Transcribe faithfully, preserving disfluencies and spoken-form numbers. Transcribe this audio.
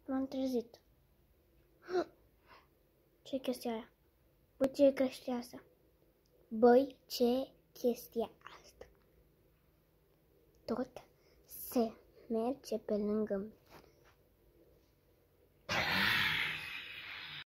M-am trezit. Ce-i chestia aia? Băi, ce e chestia asta? Băi, ce chestia asta? Tot se merge pe lângă